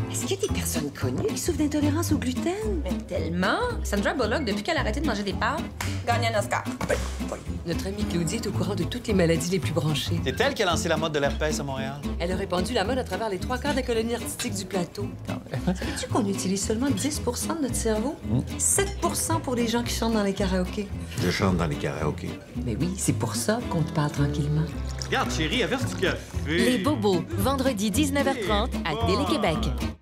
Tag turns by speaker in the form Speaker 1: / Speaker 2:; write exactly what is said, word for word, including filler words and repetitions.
Speaker 1: Est-ce qu'il y a des personnes connues qui souffrent d'intolérance au gluten?
Speaker 2: Mais tellement! Sandra Bullock, depuis qu'elle a arrêté de manger des pâtes, gagne un Oscar.
Speaker 3: Notre amie Claudie est au courant de toutes les maladies les plus branchées.
Speaker 4: C'est elle qui a lancé la mode de l'herpès à Montréal?
Speaker 3: Elle a répandu la mode à travers les trois quarts des colonies artistiques du plateau. Savais-tu qu'on utilise seulement dix pour cent de notre cerveau?
Speaker 4: Mmh.
Speaker 3: sept pour cent pour les gens qui chantent dans les karaokés.
Speaker 4: Je chante dans les karaokés.
Speaker 3: Mais oui, c'est pour ça qu'on te parle tranquillement.
Speaker 5: Regarde, chérie, averse du café.
Speaker 6: Les Bobos, vendredi dix-neuf heures trente à Télé-Québec.